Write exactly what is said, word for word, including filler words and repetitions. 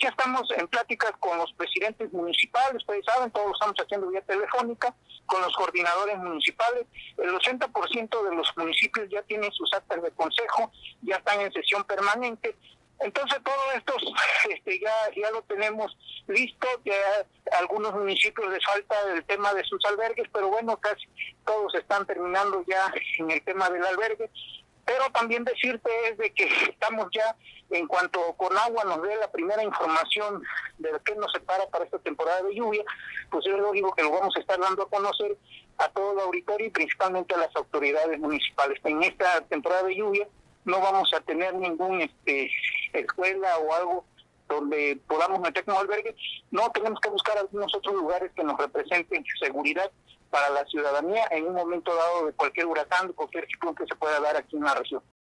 ya estamos en pláticas con los presidentes municipales, ustedes saben, todos lo estamos haciendo vía telefónica, con los coordinadores municipales. El ochenta por ciento de los municipios ya tienen sus actas de consejo, ya están en sesión permanente. Entonces todo esto este, ya, ya lo tenemos listo, ya algunos municipios les falta el tema de sus albergues, pero bueno, casi todos están terminando ya en el tema del albergue. Pero también decirte es de que estamos ya, en cuanto Conagua nos dé la primera información de qué nos separa para esta temporada de lluvia, pues yo lo digo que lo vamos a estar dando a conocer a todo el auditorio y principalmente a las autoridades municipales. En esta temporada de lluvia no vamos a tener ningún este escuela o algo donde podamos meternos albergue. No, tenemos que buscar algunos otros lugares que nos representen seguridad para la ciudadanía en un momento dado de cualquier huracán, de cualquier ciclón que se pueda dar aquí en la región.